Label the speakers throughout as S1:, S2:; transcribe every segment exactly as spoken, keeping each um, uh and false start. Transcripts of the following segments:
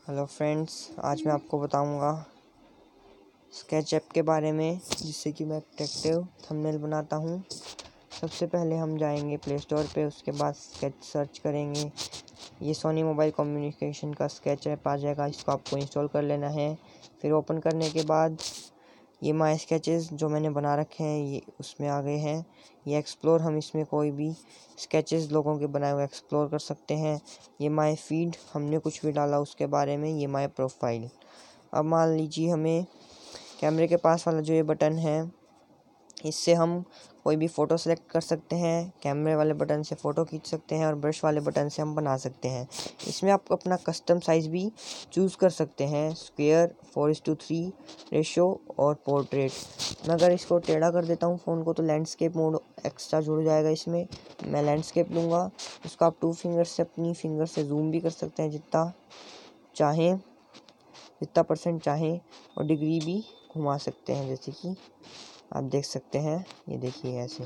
S1: Hello friends, आज मैं आपको बताऊंगा स्केच ऐप के बारे में जिससे कि मैं अट्रैक्टिव थंबनेल बनाता हूं। सबसे पहले हम जाएंगे प्ले स्टोर पे, उसके बाद स्केच सर्च करेंगे। ये सोनी मोबाइल कम्युनिकेशन का स्केच ऐप आ जाएगा, इसको आपको इंस्टॉल कर लेना है। फिर ओपन करने के बाद ये माय स्केचेस जो मैंने बना रखे हैं ये उसमें आ गए हैं। ये एक्सप्लोर, हम इसमें कोई भी स्केचेस लोगों के बनाए हुए एक्सप्लोर कर सकते हैं। ये माय फीड, हमने कुछ भी डाला उसके बारे में। ये माय प्रोफाइल। अब मान लीजिए हमें कैमरे के पास वाला जो ये बटन है, इससे हम कोई भी फ़ोटो सेलेक्ट कर सकते हैं। कैमरे वाले बटन से फ़ोटो खींच सकते हैं और ब्रश वाले बटन से हम बना सकते हैं। इसमें आप अपना कस्टम साइज़ भी चूज़ कर सकते हैं, square, four is to three ratio और पोर्ट्रेट। मैं अगर इसको टेढ़ा कर देता हूँ फ़ोन को तो लैंडस्केप मोड एक्स्ट्रा जुड़ जाएगा इसमें। मैं लैंडस्केप लूँगा, उसको आप टू फिंगर से अपनी फिंगर से जूम भी कर सकते हैं जितना चाहें, जितना परसेंट चाहें, और डिग्री भी घुमा सकते हैं, जैसे कि आप देख सकते हैं। ये देखिए ऐसे।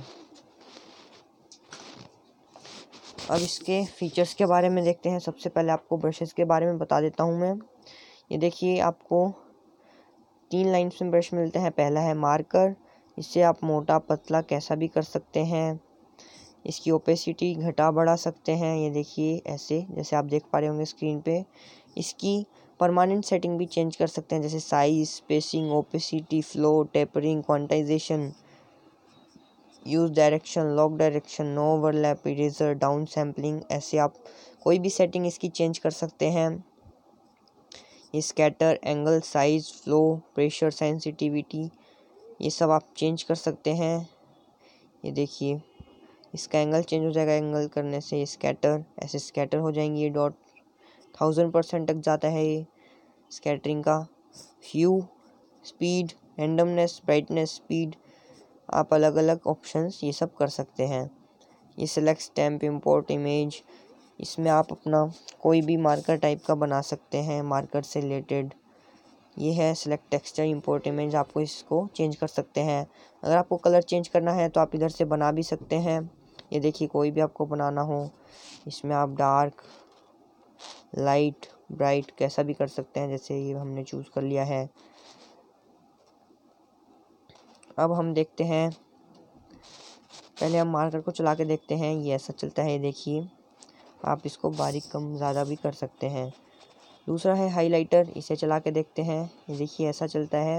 S1: अब इसके फीचर्स के बारे में देखते हैं। सबसे पहले आपको ब्रशेस के बारे में बता देता हूँ मैं। ये देखिए, आपको तीन लाइन्स में ब्रश मिलते हैं। पहला है मार्कर, इससे आप मोटा पतला कैसा भी कर सकते हैं। इसकी ओपेसिटी घटा बढ़ा सकते हैं, ये देखिए ऐसे, जैसे आप देख पा रहे होंगे स्क्रीन पे। इसकी परमानेंट सेटिंग भी चेंज कर सकते हैं, जैसे size, spacing, opacity, flow, tapering, quantization, use direction, lock direction, no overlap, eraser, down sampling. ऐसे आप कोई भी सेटिंग इसकी चेंज कर सकते हैं। ये scatter, angle, size, flow, pressure, sensitivity, ये सब आप चेंज कर सकते हैं। ये देखिए, इसका एंगल चेंज हो जाएगा एंगल करने से। ये स्कैटर, ऐसे स्कैटर हो जाएंगी। ये डॉट थाउजेंड परसेंट तक जाता है ये स्कैटरिंग का। Hue, speed, randomness, brightness, speed, आप अलग अलग ऑप्शंस ये सब कर सकते हैं। ये सिलेक्ट, स्टैम्प, इंपोर्ट इमेज, इसमें आप अपना कोई भी मार्कर टाइप का बना सकते हैं, मार्कर से रिलेटेड। ये है सिलेक्ट टेक्सचर, इंपोर्ट इमेज, आपको इसको चेंज कर सकते हैं। अगर आपको कलर चेंज करना है तो आप इधर से बना भी सकते हैं। ये देखिए, कोई भी आपको बनाना हो, इसमें आप डार्क, लाइट, ब्राइट कैसा भी कर सकते हैं, जैसे ये हमने चूज़ कर लिया है। अब हम देखते हैं, पहले हम मार्कर को चला के देखते हैं। ये ऐसा चलता है, देखिए। आप इसको बारीक कम ज़्यादा भी कर सकते हैं। दूसरा है हाइलाइटर, इसे चला के देखते हैं। ये देखिए ऐसा चलता है।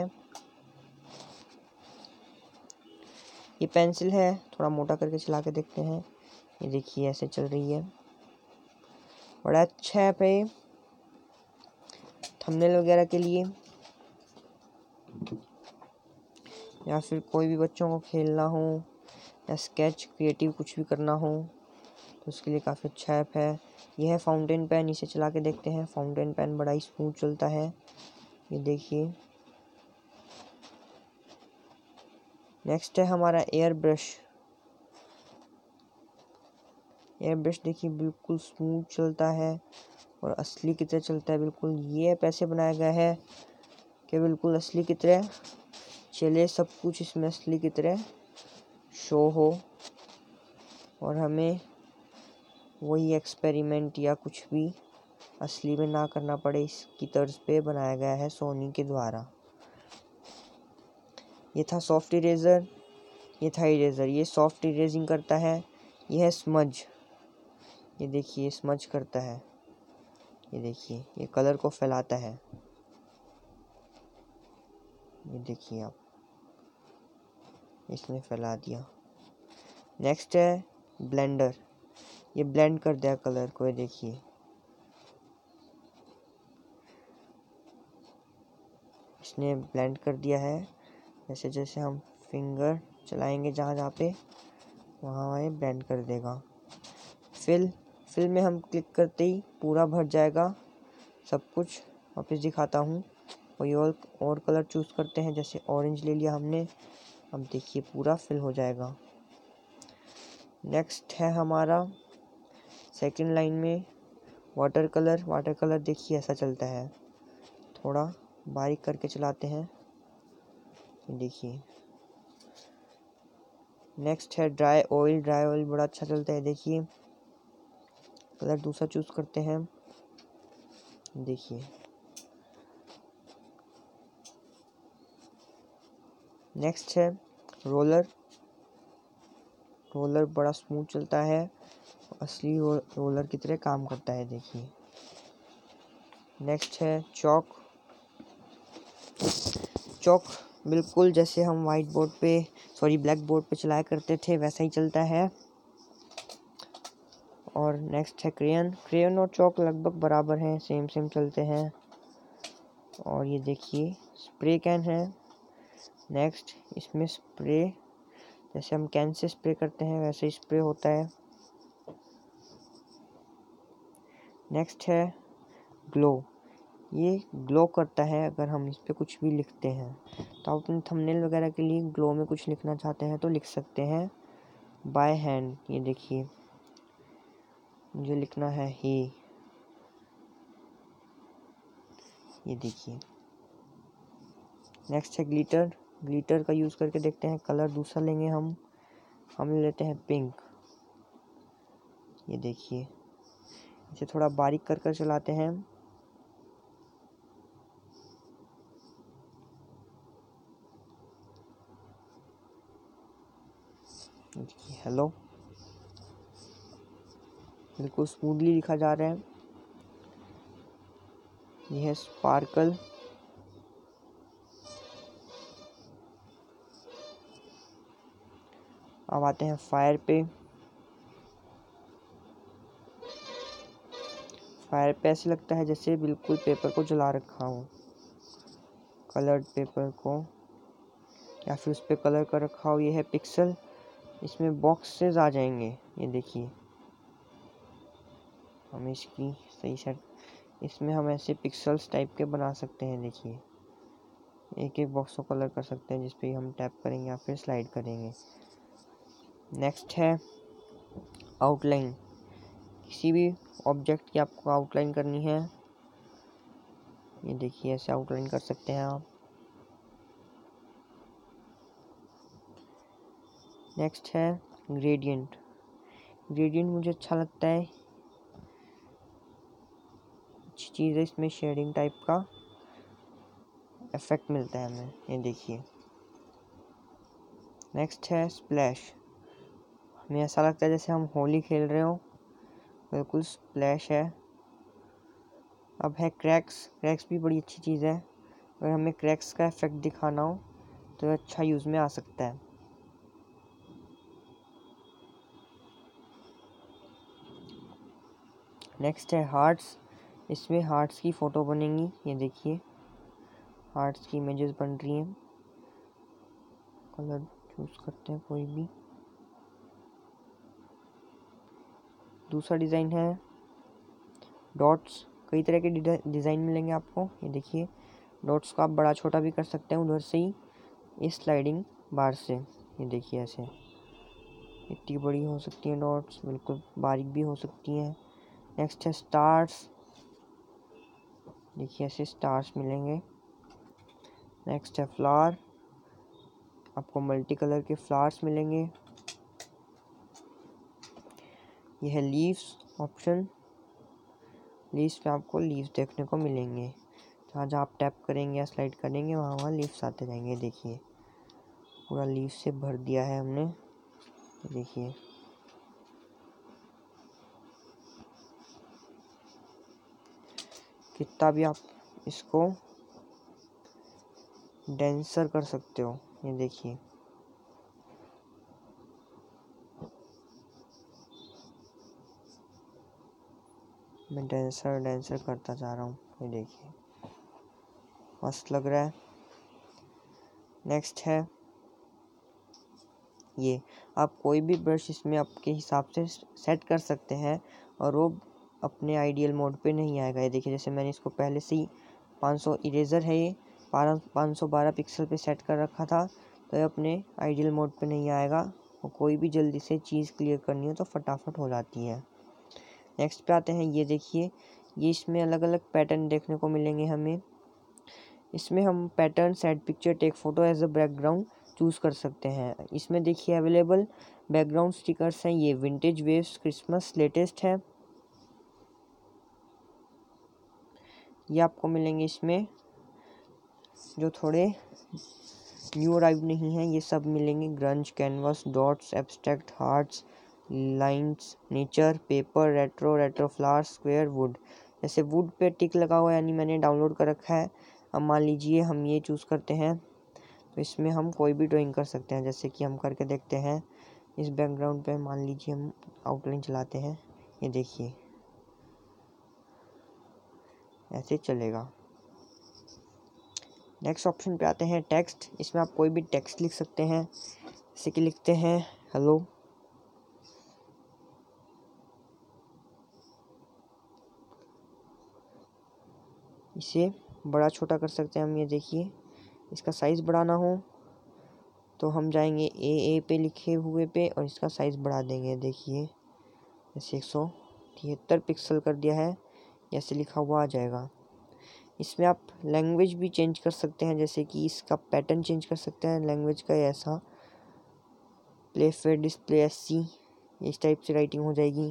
S1: ये पेंसिल है, थोड़ा मोटा करके चला के देखते हैं। ये देखिए ऐसे चल रही है। बड़ा अच्छा है पे थंबनेल वगैरह के लिए, या फिर कोई भी बच्चों को खेलना हो या स्केच क्रिएटिव कुछ भी करना हो तो उसके लिए काफ़ी अच्छा ऐप है। यह है फाउंटेन पेन, इसे चला के देखते हैं। फाउंटेन पेन बड़ा ही स्मूथ चलता है, ये देखिए। नेक्स्ट है हमारा एयर ब्रश। एयर ब्रश देखिए बिल्कुल स्मूथ चलता है और असली की तरह चलता है बिल्कुल। ये ऐप ऐसे बनाया गया है कि बिल्कुल असली की तरह चले, सब कुछ इसमें असली की तरह शो हो और हमें वही एक्सपेरिमेंट या कुछ भी असली में ना करना पड़े। इसकी तर्ज पे बनाया गया है सोनी के द्वारा। ये था सॉफ्ट इरेज़र, ये था इरेज़र। ये सॉफ्ट इरेजिंग करता है। ये है स्मज, ये देखिए स्मज करता है। ये देखिए, ये कलर को फैलाता है। ये देखिए आप, इसने फैला दिया। नेक्स्ट है ब्लेंडर, ये ब्लेंड कर दिया कलर को। ये देखिए, इसने ब्लेंड कर दिया है। जैसे जैसे हम फिंगर चलाएंगे जहाँ जहाँ पे, वहाँ वहाँ ये ब्लेंड कर देगा। फिल, फिल में हम क्लिक करते ही पूरा भर जाएगा सब कुछ। वापस दिखाता हूँ। कोई और और कलर चूज़ करते हैं, जैसे ऑरेंज ले लिया हमने। अब देखिए पूरा फिल हो जाएगा। नेक्स्ट है हमारा सेकंड लाइन में वाटर कलर। वाटर कलर देखिए ऐसा चलता है, थोड़ा बारीक करके चलाते हैं, देखिए। नेक्स्ट है ड्राई ऑयल। ड्राई ऑयल बड़ा अच्छा चलता है, देखिए। कलर दूसरा चूज़ करते हैं, देखिए नेक्स्ट है रोलर। रोलर बड़ा स्मूथ चलता है, असली रो, रोलर की तरह काम करता है, देखिए। नेक्स्ट है चॉक। चॉक बिल्कुल जैसे हम वाइट बोर्ड पे सॉरी ब्लैक बोर्ड पे चलाया करते थे वैसा ही चलता है। और नेक्स्ट है क्रेयन। क्रेयन और चॉक लगभग बराबर हैं, सेम सेम चलते हैं। और ये देखिए स्प्रे कैन है। नेक्स्ट इसमें स्प्रे, जैसे हम कैन से स्प्रे करते हैं वैसे ही स्प्रे होता है। नेक्स्ट है ग्लो। ये ग्लो करता है अगर हम इस पर कुछ भी लिखते हैं, तो आप अपने थंबनेल वगैरह के लिए ग्लो में कुछ लिखना चाहते हैं तो लिख सकते हैं बाय हैंड। ये देखिए मुझे लिखना है ही, ये देखिए। नेक्स्ट है ग्लिटर। ग्लिटर का यूज़ करके देखते हैं, कलर दूसरा लेंगे हम हम ले लेते हैं पिंक। ये देखिए इसे थोड़ा बारीक कर कर चलाते हैं। देखिए हेलो, बिल्कुल स्मूथली लिखा जा रहा है। यह है स्पार्कल। अब आते हैं फायर पे। फायर पे ऐसे लगता है जैसे बिल्कुल पेपर को जला रखा हो, कलर्ड पेपर को, या फिर उस पर कलर कर रखा हो। ये है पिक्सल। इसमें बॉक्सेस आ जाएंगे, ये देखिए। हम इसकी सही सेट, इसमें हम ऐसे पिक्सल्स टाइप के बना सकते हैं, देखिए। एक एक बॉक्स को कलर कर सकते हैं जिस पे हम टैप करेंगे या फिर स्लाइड करेंगे। नेक्स्ट है आउटलाइन। किसी भी ऑब्जेक्ट की आपको आउटलाइन करनी है, ये देखिए ऐसे आउटलाइन कर सकते हैं आप। नेक्स्ट है ग्रेडियंट। ग्रेडियंट मुझे अच्छा लगता है, अच्छी चीज़ है, इसमें शेडिंग टाइप का इफेक्ट मिलता है हमें, ये देखिए। नेक्स्ट है स्प्लैश। हमें ऐसा लगता है जैसे हम होली खेल रहे हो, बिल्कुल स्प्लैश है। अब है क्रैक्स। क्रैक्स भी बड़ी अच्छी चीज़ है, अगर हमें क्रैक्स का इफेक्ट दिखाना हो तो अच्छा यूज़ में आ सकता है। नेक्स्ट है हार्ट्स। इसमें हार्ट्स की फ़ोटो बनेंगी, ये देखिए हार्ट्स की इमेजेस बन रही हैं। कलर चूज़ करते हैं कोई भी। दूसरा डिज़ाइन है डॉट्स। कई तरह के डिज़ाइन मिलेंगे आपको, ये देखिए। डॉट्स को आप बड़ा छोटा भी कर सकते हैं उधर से ही, इस स्लाइडिंग बार से, ये देखिए ऐसे। इतनी बड़ी हो सकती हैं डॉट्स, बिल्कुल बारीक भी हो सकती हैं। नेक्स्ट है स्टार्स। देखिए ऐसे स्टार्स मिलेंगे। नेक्स्ट है फ्लावर। आपको मल्टी कलर के फ्लावर्स मिलेंगे। यह है लीव्स ऑप्शन। लीव्स पे आपको लीव्स देखने को मिलेंगे, जहाँ जहाँ आप टैप करेंगे या स्लाइड करेंगे वहाँ वहाँ लीव्स आते जाएंगे। देखिए पूरा लीव से भर दिया है हमने, देखिए। कितना भी आप इसको डेंसर कर सकते हो, ये देखिए। मैं डेंसर डेंसर करता जा रहा हूँ, ये देखिए मस्त लग रहा है। नेक्स्ट है ये, आप कोई भी ब्रश इसमें आपके हिसाब से सेट कर सकते हैं और वो अपने आइडियल मोड पे नहीं आएगा। ये देखिए जैसे मैंने इसको पहले से ही पाँच सौ इरेज़र है, ये पाँच सौ बारह पिक्सल पे सेट कर रखा था, तो ये अपने आइडियल मोड पे नहीं आएगा। और कोई भी जल्दी से चीज़ क्लियर करनी हो तो फटाफट हो जाती है। नेक्स्ट पे आते हैं, ये देखिए। ये इसमें अलग अलग पैटर्न देखने को मिलेंगे हमें। इसमें हम pattern set picture take photo as a background choose कर सकते हैं। इसमें देखिए अवेलेबल बैकग्राउंड स्टिकर्स हैं। ये विंटेज वेव्स क्रिसमस लेटेस्ट है, ये आपको मिलेंगे इसमें, जो थोड़े न्यू अराइव नहीं है, ये सब मिलेंगे grunge, canvas, dots, abstract, hearts, lines, nature, paper, retro, retro flower, square, wood. जैसे वुड पे टिक लगा हुआ है यानी मैंने डाउनलोड कर रखा है। अब मान लीजिए हम ये चूज़ करते हैं तो इसमें हम कोई भी ड्राइंग कर सकते हैं। जैसे कि हम करके देखते हैं इस बैकग्राउंड पे, मान लीजिए हम आउटलाइन चलाते हैं, ये देखिए ऐसे चलेगा। नेक्स्ट ऑप्शन पे आते हैं टेक्स्ट। इसमें आप कोई भी टेक्स्ट लिख सकते हैं, जैसे कि लिखते हैं हेलो। इसे बड़ा छोटा कर सकते हैं हम, ये देखिए। इसका साइज़ बढ़ाना हो तो हम जाएंगे ए ए पे लिखे हुए पे और इसका साइज़ बढ़ा देंगे। देखिए जैसे एक सौ तिहत्तर पिक्सल कर दिया है, जैसे लिखा हुआ आ जाएगा। इसमें आप लैंग्वेज भी चेंज कर सकते हैं, जैसे कि इसका पैटर्न चेंज कर सकते हैं लैंग्वेज का, ऐसा play fair display S C, इस टाइप से राइटिंग हो जाएगी।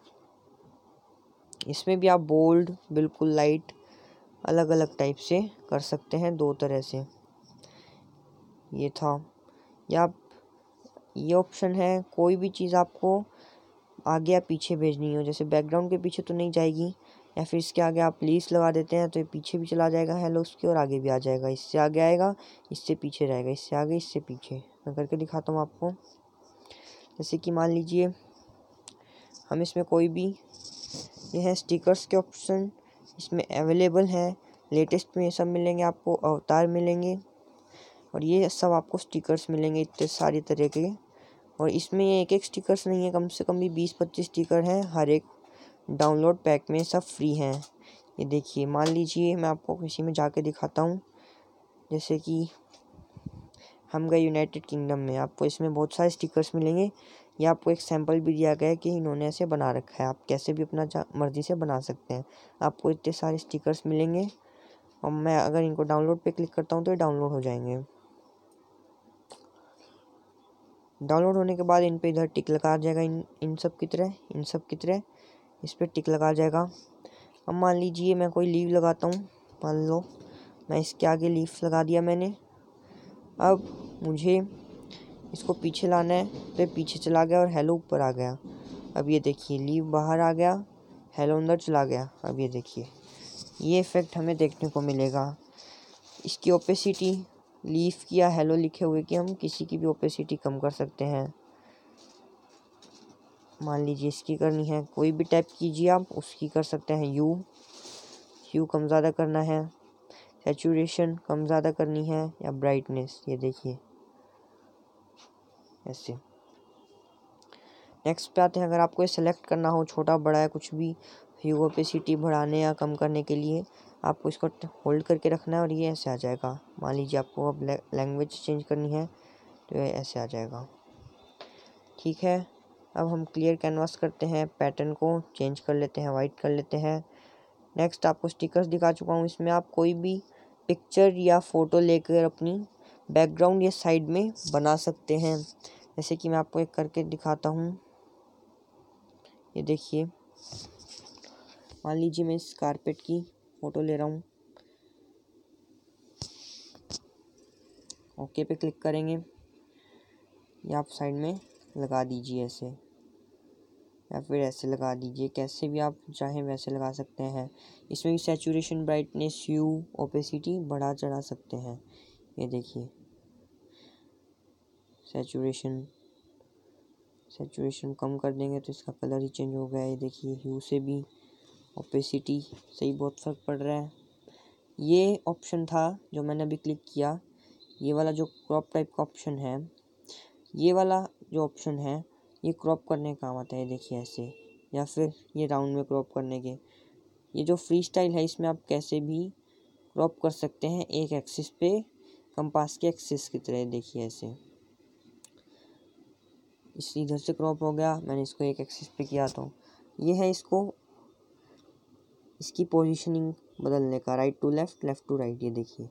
S1: इसमें भी आप बोल्ड, बिल्कुल लाइट, अलग अलग टाइप से कर सकते हैं, दो तरह से। ये था। या आप ये ऑप्शन है, कोई भी चीज़ आपको आगे या पीछे भेजनी हो, जैसे बैकग्राउंड के पीछे तो नहीं जाएगी, या फिर इसके आगे आप लीव्स लगा देते हैं तो ये पीछे भी चला जाएगा हेलो उसके, और आगे भी आ जाएगा। इससे आगे आएगा, इससे पीछे रहेगा, इससे आगे, इससे पीछे। मैं करके दिखाता हूँ आपको। जैसे कि मान लीजिए हम इसमें कोई भी, ये है स्टिकर्स के ऑप्शन, इसमें अवेलेबल है। लेटेस्ट में ये सब मिलेंगे आपको, अवतार मिलेंगे, और ये सब आपको स्टिकर्स मिलेंगे इतने सारी तरह के। और इसमें ये एक एक स्टिकर्स नहीं है, कम से कम भी बीस पच्चीस स्टिकर हैं, हर एक डाउनलोड पैक में सब फ्री हैं। ये देखिए, मान लीजिए मैं आपको किसी में जाके दिखाता हूँ। जैसे कि हम गए यूनाइटेड किंगडम में, आपको इसमें बहुत सारे स्टिकर्स मिलेंगे। ये आपको एक सैंपल भी दिया गया है कि इन्होंने ऐसे बना रखा है, आप कैसे भी अपना मर्जी से बना सकते हैं। आपको इतने सारे स्टिकर्स मिलेंगे, और मैं अगर इनको डाउनलोड पे क्लिक करता हूँ तो ये डाउनलोड हो जाएंगे। डाउनलोड होने के बाद इन पे इधर टिक लगा जाएगा, इन इन सब की तरह, इन सब की तरह इस पर टिक लगा जाएगा। अब मान लीजिए मैं कोई लीव लगाता हूँ, मान लो मैं इसके आगे लीव्स लगा दिया मैंने। अब मुझे इसको पीछे लाना है तो ये पीछे चला गया और हेलो ऊपर आ गया। अब ये देखिए लीव बाहर आ गया, हेलो अंदर चला गया। अब ये देखिए, ये इफ़ेक्ट हमें देखने को मिलेगा। इसकी ओपेसिटी लीफ की या हेलो लिखे हुए की, हम किसी की भी ओपेसिटी कम कर सकते हैं। मान लीजिए इसकी करनी है, कोई भी टाइप कीजिए आप, उसकी कर सकते हैं। यू यू कम ज़्यादा करना है, सैचुरेशन कम ज़्यादा करनी है, या ब्राइटनेस, ये देखिए ऐसे। नेक्स्ट पे आते हैं, अगर आपको ये सेलेक्ट करना हो छोटा बड़ा है कुछ भी, ह्यू ओपेसिटी बढ़ाने या कम करने के लिए आपको इसको होल्ड करके रखना है और ये ऐसे आ जाएगा। मान लीजिए आपको अब लैंग्वेज चेंज करनी है तो ये ऐसे आ जाएगा। ठीक है, अब हम क्लियर कैनवास करते हैं, पैटर्न को चेंज कर लेते हैं, वाइट कर लेते हैं। नेक्स्ट आपको स्टिकर्स दिखा चुका हूँ, इसमें आप कोई भी पिक्चर या फ़ोटो लेकर अपनी बैकग्राउंड या साइड में बना सकते हैं। जैसे कि मैं आपको एक करके दिखाता हूँ, ये देखिए। मान लीजिए मैं इस कारपेट की फ़ोटो ले रहा हूँ, ओके पे क्लिक करेंगे, या आप साइड में लगा दीजिए ऐसे, या फिर ऐसे लगा दीजिए, कैसे भी आप चाहें वैसे लगा सकते हैं। इसमें भी सैचुरेशन, ब्राइटनेस, ह्यू, ओपेसिटी बढ़ा चढ़ा सकते हैं। ये देखिए सैचुरेशन सैचुरेशन कम कर देंगे तो इसका कलर ही चेंज हो गया। ये देखिए ह्यू से भी ओपेसिटी सही बहुत फ़र्क पड़ रहा है। ये ऑप्शन था जो मैंने अभी क्लिक किया, ये वाला जो क्रॉप टाइप का ऑप्शन है, ये वाला जो ऑप्शन है ये क्रॉप करने का काम आता है। देखिए ऐसे, या फिर ये राउंड में क्रॉप करने के। ये जो फ्री स्टाइल है इसमें आप कैसे भी क्रॉप कर सकते हैं, एक एक्सिस पे कंपास के एक्सिस की तरह। देखिए ऐसे, इस इधर से क्रॉप हो गया, मैंने इसको एक एक्सिस पे किया तो ये है इसको, इसकी पोजीशनिंग बदलने का, right to left, left to right. ये देखिए,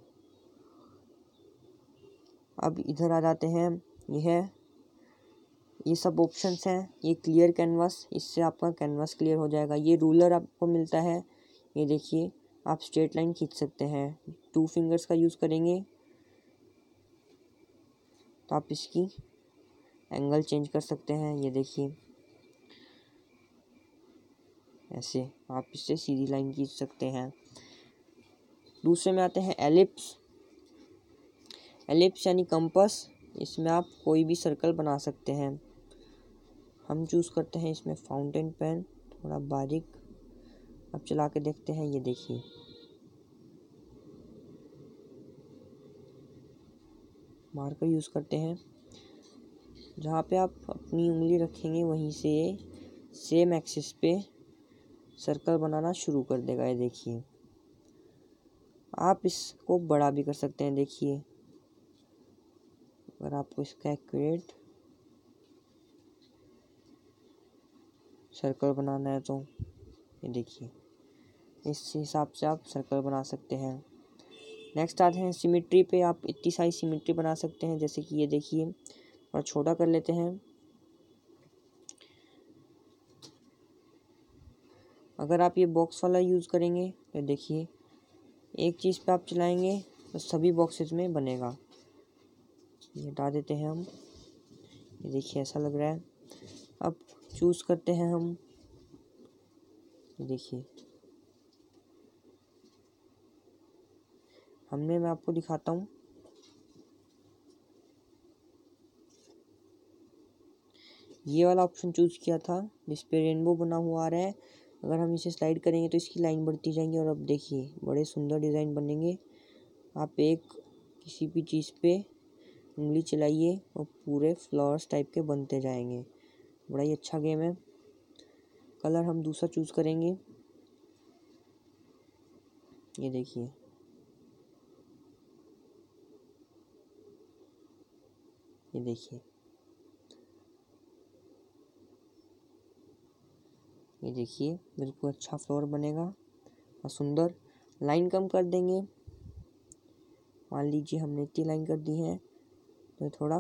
S1: अब इधर आ जाते हैं, ये है, ये सब ऑप्शंस हैं। ये क्लियर कैनवास, इससे आपका कैनवास क्लियर हो जाएगा। ये रूलर आपको मिलता है, ये देखिए आप स्ट्रेट लाइन खींच सकते हैं, टू फिंगर्स का यूज़ करेंगे तो आप इसकी एंगल चेंज कर सकते हैं। ये देखिए ऐसे आप इससे सीधी लाइन खींच सकते हैं। दूसरे में आते हैं एलिप्स। एलिप्स यानी कंपास, इसमें आप कोई भी सर्कल बना सकते हैं। हम चूज़ करते हैं इसमें फाउंटेन पेन, थोड़ा बारीक। अब चला के देखते हैं। ये देखिए मार्कर यूज़ करते हैं। जहाँ पे आप अपनी उंगली रखेंगे वहीं से सेम एक्सिस पे सर्कल बनाना शुरू कर देगा। ये देखिए आप इसको बड़ा भी कर सकते हैं। देखिए अगर आपको इसका एक्यूरेट सर्कल बनाना है तो ये देखिए इस हिसाब से आप सर्कल बना सकते हैं। नेक्स्ट आते हैं सिमेट्री पे। आप इतनी सारी सिमेट्री बना सकते हैं, जैसे कि ये देखिए और छोटा कर लेते हैं। अगर आप ये बॉक्स वाला यूज़ करेंगे तो देखिए एक चीज़ पे आप चलाएंगे तो सभी बॉक्सेस में बनेगा। ये हटा देते हैं हम। ये देखिए ऐसा लग रहा है। अब चूज़ करते हैं हम। ये देखिए हमने मैं आपको दिखाता हूँ। ये वाला ऑप्शन चूज़ किया था जिस पे रेनबो बना हुआ आ रहा है। अगर हम इसे स्लाइड करेंगे तो इसकी लाइन बढ़ती जाएंगी और अब देखिए बड़े सुंदर डिज़ाइन बनेंगे। आप एक किसी भी चीज़ पे उंगली चलाइए और पूरे फ्लावर्स टाइप के बनते जाएंगे। बड़ा ही अच्छा गेम है। कलर हम दूसरा चूज़ करेंगे। ये देखिए ये देखिए ये देखिए बिल्कुल अच्छा फ्लावर बनेगा और सुंदर। लाइन कम कर देंगे। मान लीजिए हमने इतनी लाइन कर दी है तो थोड़ा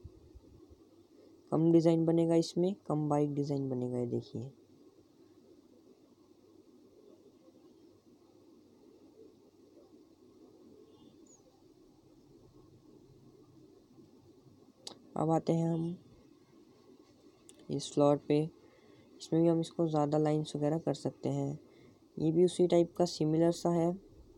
S1: कम डिज़ाइन बनेगा, इसमें कम बारीक डिज़ाइन बनेगा। ये देखिए अब आते हैं हम इस फ्लोर पे। इसमें भी हम इसको ज़्यादा लाइंस वगैरह कर सकते हैं। ये भी उसी टाइप का सिमिलर सा है।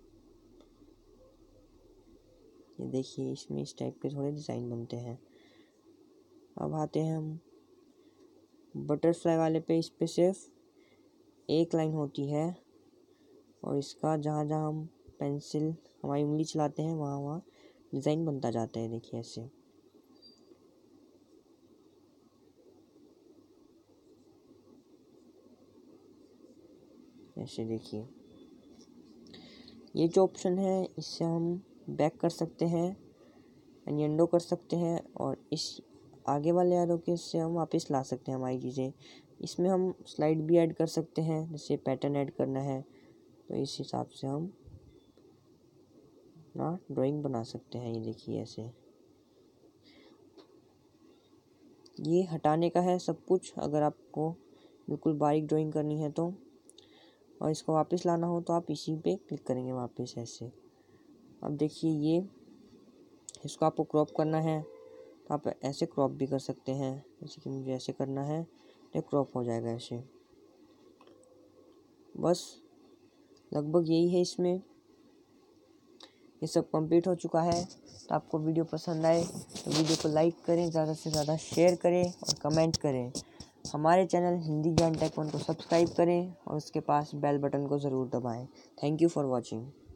S1: ये देखिए इसमें इस टाइप के थोड़े डिज़ाइन बनते हैं। अब आते हैं हम बटरफ्लाई वाले पे। इस पे सिर्फ एक लाइन होती है और इसका जहाँ जहाँ हम पेंसिल हमारी उंगली चलाते हैं वहाँ वहाँ डिज़ाइन बनता जाता है। देखिए ऐसे ऐसे देखिए ये जो ऑप्शन है इससे हम बैक कर सकते हैं, एनियंडो कर सकते हैं और इस आगे वाले एरो के से हम वापस ला सकते हैं हमारी चीज़ें। इसमें हम स्लाइड भी ऐड कर सकते हैं, जैसे पैटर्न ऐड करना है तो इस हिसाब से हम ना ड्राइंग बना सकते हैं। ये देखिए ऐसे ये हटाने का है सब कुछ अगर आपको बिल्कुल बारीक ड्राइंग करनी है तो, और इसको वापस लाना हो तो आप इसी पे क्लिक करेंगे वापस ऐसे। अब देखिए ये इसको आपको क्रॉप करना है तो आप ऐसे क्रॉप भी कर सकते हैं, जैसे कि मुझे ऐसे करना है तो क्रॉप हो जाएगा ऐसे। बस लगभग यही है इसमें। ये सब कंप्लीट हो चुका है। तो आपको वीडियो पसंद आए तो वीडियो को लाइक करें, ज़्यादा से ज़्यादा शेयर करें और कमेंट करें। हमारे चैनल हिंदी ज्ञान टेक वन को सब्सक्राइब करें और उसके पास बेल बटन को ज़रूर दबाएं। Thank you for watching.